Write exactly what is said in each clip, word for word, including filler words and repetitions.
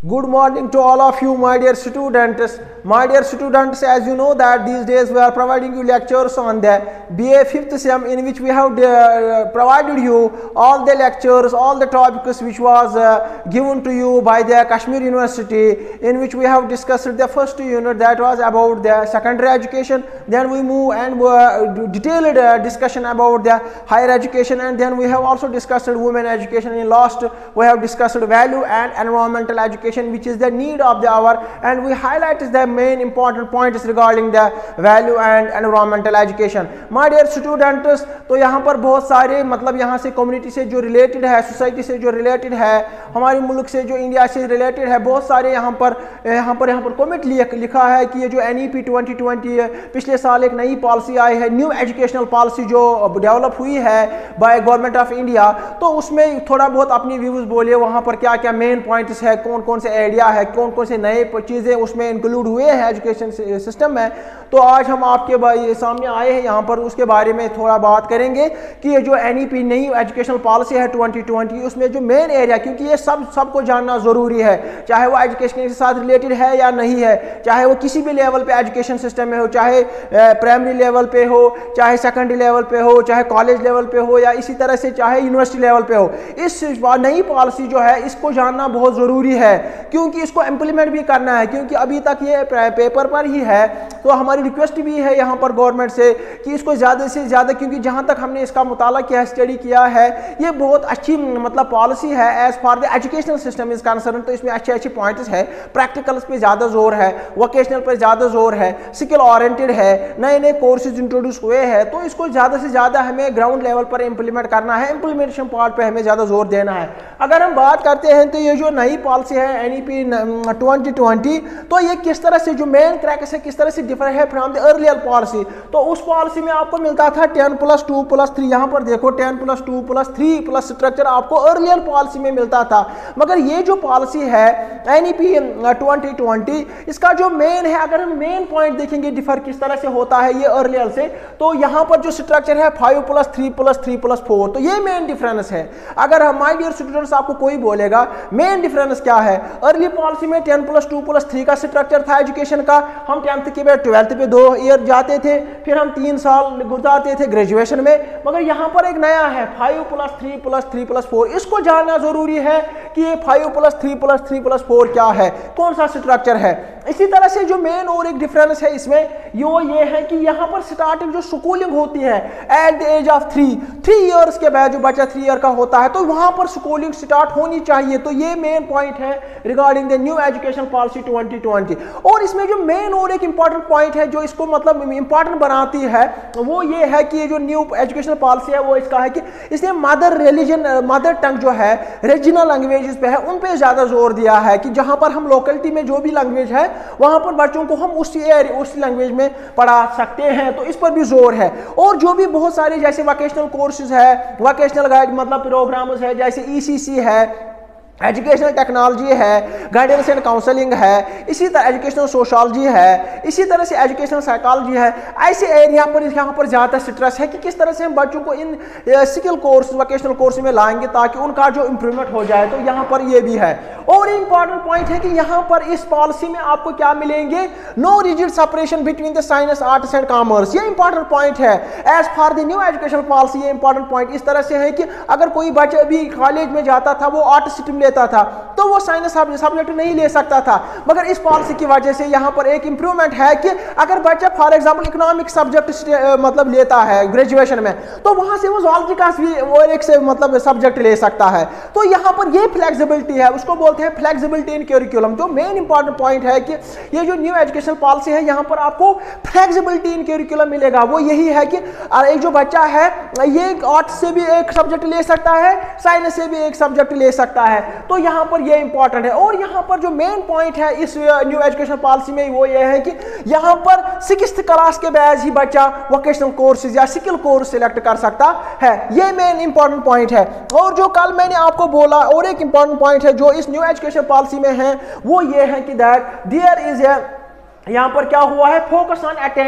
Good morning to all of you, my dear students. My dear students, as you know that these days we are providing you lectures on the B A fifth sem, in which we have uh, provided you all the lectures, all the topics which was uh, given to you by the Kashmir University, in which we have discussed the first unit, that was about the secondary education. Then we move and uh, detailed uh, discussion about the higher education, and then we have also discussed women education. In last we have discussed value and environmental education, which is the need of the hour, and we highlighted the main important points regarding the value and environmental education. My dear students, तो यहाँ पर बहुत सारे मतलब यहाँ से community से जो रिलेटेड है, सोसाइटी से जो रिलेटेड है, हमारे मुल्क से जो इंडिया से रिलेटेड है, बहुत सारे यहाँ पर यहाँ पर यहाँ पर कमेंट लिखा है कि ये जो N E P twenty twenty है, पिछले साल एक नई पॉलिसी आई है, न्यू एजुकेशनल पॉलिसी जो डेवलप हुई है बाय गवर्नमेंट ऑफ इंडिया, तो उसमें थोड़ा बहुत अपनी व्यूज़ बोलिए, वहाँ पर क्या क्या मेन पॉइंट्स है, कौन कौन से आइडिया है, कौन कौन से नए चीज़ें उसमें इंक्लूड हुए हैं एजुकेशन सिस्टम में। तो आज हम आपके भाई सामने आए हैं यहाँ पर, उसके बारे में थोड़ा बात करेंगे कि ये जो एन ई पी नई एजुकेशनल पॉलिसी है ट्वेंटी ट्वेंटी, उसमें जो मेन एरिया, क्योंकि ये सब सबको जानना ज़रूरी है, चाहे वो एजुकेशन के साथ रिलेटेड है या नहीं है, चाहे वो किसी भी लेवल पे एजुकेशन सिस्टम में हो, चाहे प्राइमरी लेवल पे हो, चाहे सेकेंडरी लेवल पे हो, चाहे कॉलेज लेवल पे हो, या इसी तरह से चाहे यूनिवर्सिटी लेवल पे हो। इस नई पॉलिसी जो है इसको जानना बहुत ज़रूरी है, क्योंकि इसको इम्प्लीमेंट भी करना है, क्योंकि अभी तक ये पेपर पर ही है। तो हमारी रिक्वेस्ट भी है यहाँ पर गवर्नमेंट से कि इसको ज़्यादा से ज़्यादा, क्योंकि जहाँ तक हमने इसका मुताला किया है, स्टडी किया है, ये बहुत अच्छी मतलब पॉलिसी है as far the educational system is concern. तो इसमें अच्छे अच्छे पॉइंट्स है, प्रैक्टिकल्स पे ज़्यादा जोर है, वोकेशनल पर ज़्यादा जोर है, स्किल ओरिएंटेड है, नए नए कोर्सेज इंट्रोड्यूस हुए हैं। तो इसको ज़्यादा से ज़्यादा हमें ग्राउंड लेवल पर इम्प्लीमेंट करना है, इम्प्लीमेंटेशन पार्ट पर हमें ज़्यादा जोर देना है। अगर हम बात करते हैं तो ये जो नई पॉलिसी है N E P twenty twenty, तो ये किस तरह से जो मेन क्रैक्स है किस तरह से डिफर है फ्रॉम द अर्लियर पॉलिसी। तो उस पॉलिसी में आपको मिलता था ten plus two plus three, यहाँ पर देखो ten plus two plus three plus structure आपको अर्लियर पॉलिसी में मिलता था। मगर ये जो पॉलिसी है N E P twenty twenty, इसका जो मेन है, अगर हम मेन पॉइंट देखेंगे डिफर किस तरह से होता है ये अर्लियर से, तो यहाँ पर जो स्ट्रक्चर है five plus three plus three plus four, तो ये मेन डिफरेंस है। अगर हम माय डियर स्टूडेंट्स आपको कोई बोलेगा मेन डिफरेंस क्या है, अर्ली पॉलिसी में ten plus two plus three का स्ट्रक्चर था एजुकेशन का, हम टेंथ के बाद ट्वेल्थ पे दो ईयर जाते थे, फिर हम तीन साल गुजारते थे ग्रेजुएशन में। मगर यहाँ पर एक नया है five plus three plus three plus four, इसको जानना जरूरी है कि ये five plus three plus three plus four क्या है, कौन सा स्ट्रक्चर है। इसी तरह से जो मेन और एक डिफरेंस है इसमें यो ये है कि यहाँ पर स्टार्टिंग जो स्कूलिंग होती है at the age of three three years के बाद जो बच्चा थ्री ईयर का होता है, तो वहाँ पर स्कूलिंग स्टार्ट होनी चाहिए। तो ये मेन पॉइंट है regarding the new education policy twenty twenty. और इसमें जो मेन और एक इंपॉर्टेंट पॉइंट है जो इसको मतलब इंपॉर्टेंट बनाती है, वो ये है कि ये जो न्यू एजुकेशन पॉलिसी है वो इसका है कि इसने मदर रिलीजन मदर टंग जो है रीजनल लैंग्वेजेस पे है, उन पे ज़्यादा जोर दिया है कि जहाँ पर हम लोकलिटी में जो भी लैंग्वेज है वहाँ पर बच्चों को हम उसी उस लैंग्वेज में पढ़ा सकते हैं, तो इस पर भी जोर है। और जो भी बहुत सारे जैसे वोकेशनल कोर्सेज है, वोकेशनल गाइड मतलब प्रोग्राम्स है, जैसे ई सी सी है, एजुकेशनल टेक्नोलॉजी है, गाइडेंस एंड काउंसलिंग है, इसी तरह एजुकेशनल सोशोलॉजी है, इसी तरह से एजुकेशनल साइकोलॉजी है, ऐसे एरिया पर यहाँ पर ज़्यादा स्ट्रेस है कि किस तरह से हम बच्चों को इन स्किल कोर्स वोकेशनल कोर्स में लाएंगे ताकि उनका जो इम्प्रूवमेंट हो जाए। तो यहाँ पर ये भी है। और इंपॉर्टेंट पॉइंट है कि यहाँ पर इस पॉलिसी में आपको क्या मिलेंगे, no rigid separation between the science arts and commerce. ये इंपॉर्टेंट पॉइंट है as far the new education policy. ये इंपॉर्टेंट पॉइंट इस तरह से है कि अगर कोई बच्चा अभी कॉलेज में जाता था वो आर्ट स्ट्रीम लेता था तो वो साइंस सब्जेक्ट नहीं ले सकता था, मगर इस पॉलिसी की वजह से यहाँ पर एक इंप्रूवमेंट है कि अगर बच्चा फॉर एग्जांपल इकोनॉमिक सब्जेक्ट मतलब लेता है ग्रेजुएशन में, तो वहाँ से वो ज़ूलॉजी का भी वो एक से मतलब सब्जेक्ट ले सकता है। तो यहाँ पर ये फ्लेक्सिबिलिटी है, उसको बोलते हैं फ्लेक्सिबिलिटी इन करिकुलम। जो मेन इंपॉर्टेंट पॉइंट है कि ये जो न्यू एजुकेशन पॉलिसी है यहाँ पर आपको फ्लेक्सिबिलिटी इन करिकुलम मिलेगा। वो यही है कि एक जो बच्चा है ये आर्ट से भी एक सब्जेक्ट ले सकता है, साइंस से भी एक सब्जेक्ट ले सकता है। तो यहाँ पर ये इंपॉर्टेंट है। और यहाँ पर जो मेन पॉइंट है इस न्यू एजुकेशन पॉलिसी में वो ये है कि यहाँ पर सिक्स्थ क्लास के बाद ही बच्चा वोकेशनल कोर्सेज या स्किल कोर्स सिलेक्ट कर सकता है। ये मेन इंपॉर्टेंट पॉइंट है। और जो कल मैंने आपको बोला और एक इंपॉर्टेंट पॉइंट है जो इस न्यू एजुकेशन पॉलिसी में है वो ये है कि दैट देयर इज ए यहाँ पर क्या हुआ है, focus on attaining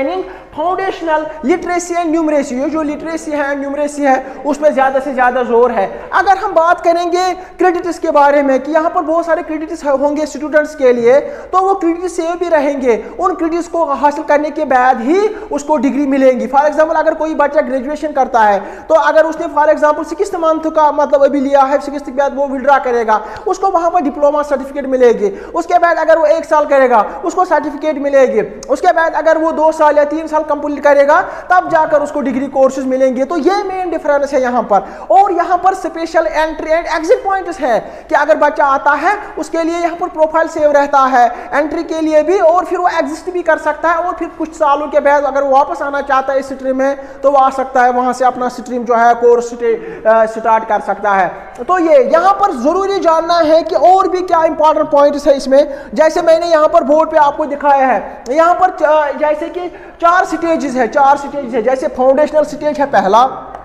foundational literacy and numeracy, ये जो लिटरेसी है न्यूमरेसी है उस पर ज़्यादा से ज़्यादा जोर है। अगर हम बात करेंगे क्रेडिट्स के बारे में कि यहाँ पर बहुत सारे क्रेडिट्स होंगे स्टूडेंट्स के लिए, तो वो क्रेडिट सेव भी रहेंगे, उन क्रेडिट्स को हासिल करने के बाद ही उसको डिग्री मिलेंगी। फॉर एग्जांपल अगर कोई बच्चा ग्रेजुएशन करता है तो अगर उसने फॉर एग्जांपल सिक्स्थ मंथ का मतलब अभी लिया है, सिक्स्थ के बाद वो विड्रॉ करेगा, उसको वहां पर डिप्लोमा सर्टिफिकेट मिलेगी। उसके बाद अगर वो एक साल करेगा उसको सर्टिफिकेट मिलेगी। उसके बाद अगर वो दो साल या तीन साल कंप्लीट करेगा तब जाकर उसको डिग्री कोर्सेज मिलेंगे। तो ये मेन डिफरेंस है यहाँ पर। और यहाँ पर special entry and exit points है कि अगर बच्चा आता है उसके लिए यहाँ पर प्रोफाइल सेव रहता है एंट्री के लिए भी, और फिर वो एग्जिस्ट भी कर सकता है, और फिर कुछ सालों के बाद अगर वो वापस आना चाहता है इस स्ट्रीम में तो वो आ सकता है, वहां से अपना स्ट्रीम जो है कोर्स स्टार्ट कर सकता है। तो ये यहाँ पर जरूरी जानना है कि और भी क्या इंपॉर्टेंट पॉइंट्स है इसमें। जैसे मैंने यहाँ पर बोर्ड पे आपको दिखाया है, यहाँ पर जैसे कि चार स्टेजेस है, चार स्टेज है। जैसे फाउंडेशनल स्टेज है पहला,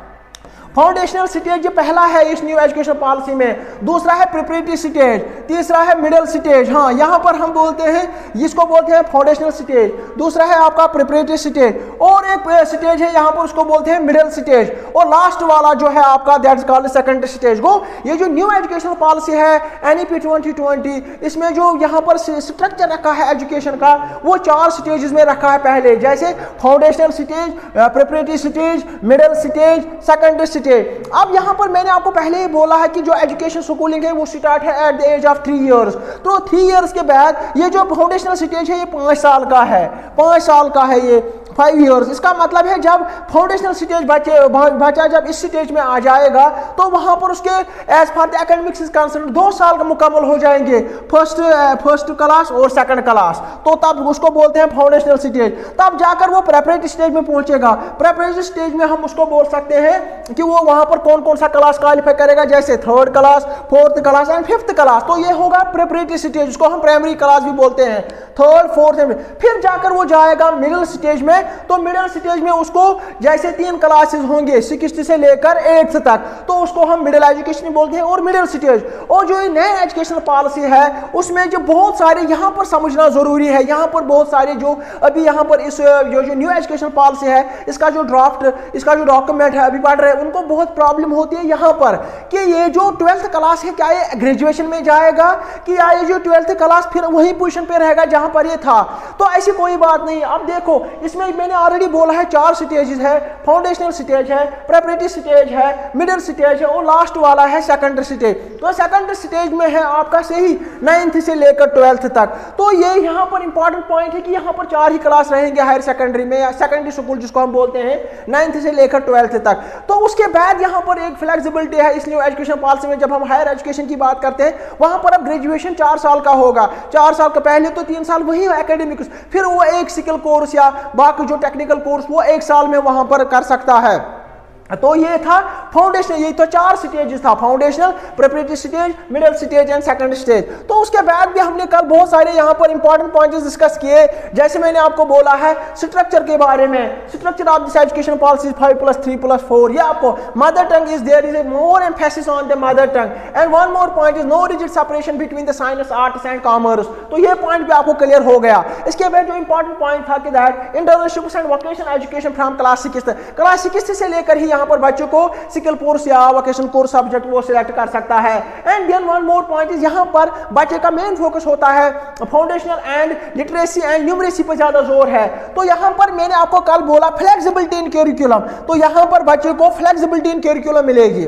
फाउंडेशनल स्टेज जो पहला है इस न्यू एजुकेशन पॉलिसी में, दूसरा है प्रिपरेटरी स्टेज, तीसरा है मिडिल स्टेज। हाँ, यहाँ पर हम बोलते हैं इसको बोलते हैं फाउंडेशनल स्टेज, दूसरा है आपका प्रिपरेटरी स्टेज, और एक स्टेज है यहाँ पर उसको बोलते हैं मिडिल स्टेज, और लास्ट वाला जो है आपका दैट्स कॉल्ड सेकेंडरी स्टेज को। ये जो न्यू एजुकेशन पॉलिसी है N E P twenty twenty, इसमें जो यहाँ पर स्ट्रक्चर रखा है एजुकेशन का वो चार स्टेजेस में रखा है पहले, जैसे foundational stage, preparatory stage, middle stage, secondary stage. अब यहाँ पर मैंने आपको पहले ही बोला है कि जो एजुकेशन स्कूलिंग है वो स्टार्ट है at the age of three years. तो थ्री इयर्स के बाद ये जो फाउंडेशनल स्टेज है ये पाँच साल का है, पाँच साल का है ये फाइव इयर्स। इसका मतलब है जब फाउंडेशनल स्टेज बच्चे बच्चा जब इस स्टेज में आ जाएगा तो वहां पर उसके as far the academics is concern दो साल का मुकम्मल हो जाएंगे, फर्स्ट फर्स्ट क्लास और सेकंड क्लास, तो तब उसको बोलते हैं फाउंडेशनल स्टेज। तब जाकर वो प्रेपरेटरी स्टेज में पहुंचेगा। प्रेपरेटरी स्टेज में हम उसको बोल सकते हैं कि वो वहां पर कौन कौन सा क्लास क्वालिफाई करेगा, जैसे third class, fourth class and fifth class. तो ये होगा प्रेपरेटरी स्टेज, उसको हम प्राइमरी क्लास भी बोलते हैं, थर्ड फोर्थ। फिर जाकर वो जाएगा मिडिल स्टेज में। तो मिडिल स्टेज में उसको जैसे तीन क्लासेस होंगे सिक्स्थ से लेकर एट्थ तक, तो उसको हम मिडिल एजुकेशन बोलते हैं और मिडिल स्टेज। और जो ये नया एजुकेशन पॉलिसी है उसमें जो बहुत सारे यहाँ पर समझना जरूरी है, यहाँ पर बहुत सारे जो अभी यहाँ पर इस जो जो न्यू एजुकेशन पॉलिसी है इसका जो ड्राफ्ट, इसका जो डॉक्यूमेंट है अभी पढ़ रहे हैं उनको बहुत प्रॉब्लम होती है यहाँ पर कि ये जो ट्वेल्थ क्लास है क्या ये ग्रेजुएशन में जाएगा कि या ये जो ट्वेल्थ क्लास फिर वही पोजीशन पे रहेगा जहां पर ये था। तो ऐसी कोई बात नहीं। अब देखो इसमें मैंने ऑलरेडी बोला है चार स्टेजेस है, फाउंडेशनल स्टेज है, प्रेपरेटरी स्टेज है, मिडिल स्टेज है और लास्ट वाला है सेकेंडरी स्टेज। तो सेकेंडरी स्टेज में है आपका सही नाइन्थ से लेकर ट्वेल्थ तक। तो ये यहाँ पर इंपॉर्टेंट पॉइंट है कि यहाँ पर चार ही क्लास रहेंगे हायर सेकेंडरी में या सेकेंडरी स्कूल जिसको हम बोलते हैं नाइन्थ से लेकर ट्वेल्थ तक। तो उसके बाद यहाँ पर एक फ्लेक्सिबिलिटी है इस न्यू एजुकेशन पॉलिसी में। जब हम हायर एजुकेशन की बात करते हैं वहां पर अब ग्रेजुएशन चार साल का होगा, चार साल का पहले तो तीन साल वही एकेडमिक, फिर वो एक स्किल कोर्स या बाकी जो टेक्निकल कोर्स वो एक साल में वहां पर कर सकता है। तो ये था फाउंडेशन, ये तो चार स्टेजेस था, foundational, preparatory stage, middle stage and second stage. तो उसके बाद भी हमने कल बहुत सारे यहाँ पर इंपॉर्टेंट पॉइंट्स डिस्कस किए। जैसे मैंने आपको बोला है स्ट्रक्चर के बारे में, structure of this education policy five plus three plus four. ये आपको mother tongue is there is a more emphasis on the mother tongue and one more point is no rigid separation between the science, arts and commerce. तो ये point भी आपको clear हो गया। इसके बाद जो इंपॉर्टेंट पॉइंट था कि that internships and vocational education from class sixth, class sixth से लेकर ही यहाँ पर बच्चों को स्किल कोर्स या वोकेशनल कोर्स सब्जेक्ट वो सिलेक्ट कर सकता है। And then one more point is यहाँ पर बच्चे का मेन फोकस होता है foundational and literacy and numeracy पर ज्यादा जोर है। तो यहाँ पर मैंने आपको कल बोला फ्लेक्सिबिलिटी इन करिकुलम, तो यहाँ पर बच्चे को फ्लेक्सिबिलिटी इन करिकुलम मिलेगी,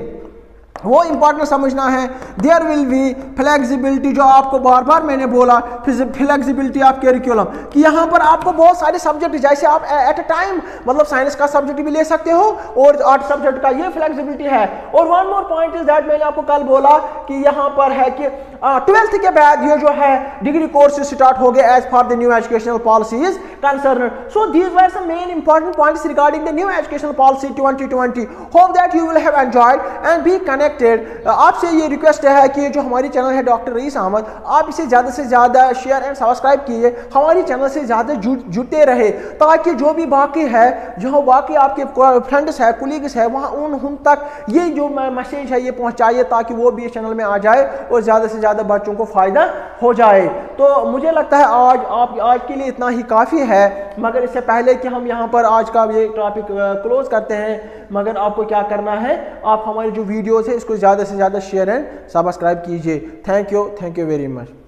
वो इंपॉर्टेंट समझना है। देयर विल बी फ्लेक्सिबिलिटी, जो आपको बार बार मैंने बोला फ्लेक्सिबिलिटी ऑफ करिकुलम कि यहाँ पर आपको बहुत सारे सब्जेक्ट, जैसे आप एट अ टाइम मतलब साइंस का सब्जेक्ट भी ले सकते हो और आर्ट सब्जेक्ट का, ये फ्लेक्सिबिलिटी है। और one more point is that मैंने आपको कल बोला कि यहाँ पर है कि ट्वेल्थ के बाद ये जो है डिग्री कोर्स स्टार्ट हो गए as for the new educational policy is concern. So these were some main important points regarding the new educational policy twenty twenty. Hope that you will have enjoyed and be connected connected. आपसे ये request है कि जो हमारी channel है doctor rice Ahmad, आप इसे ज़्यादा से ज़्यादा शेयर एंड सब्सक्राइब कीजिए, हमारी चैनल से ज़्यादा जुड़ते रहे, ताकि जो भी बाकी है, जो बाकी आपके फ्रेंड्स है, कुलीग्स है, वहाँ उन उन तक ये जो मैसेज है ये पहुँचाइए, ताकि वो भी इस चैनल में आ जाए और ज़्यादा से ज़्यादा बच्चों को फ़ायदा हो जाए। तो मुझे लगता है आज आप आज के लिए इतना ही काफ़ी है, मगर इससे पहले कि हम यहाँ पर आज का ये टॉपिक क्लोज करते हैं, मगर आपको क्या करना है, आप हमारी जो वीडियोस है इसको ज़्यादा से ज़्यादा शेयर एंड सब्सक्राइब कीजिए। Thank you, thank you very much.